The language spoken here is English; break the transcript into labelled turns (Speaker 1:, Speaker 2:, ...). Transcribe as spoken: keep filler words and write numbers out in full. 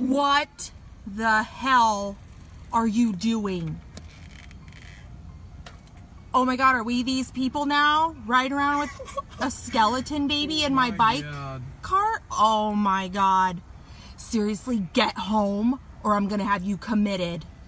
Speaker 1: What the hell are you doing? Oh my God, are we these people now? Riding around with a skeleton baby in my, my bike God. cart? Oh my God. Seriously, get home or I'm gonna have you committed.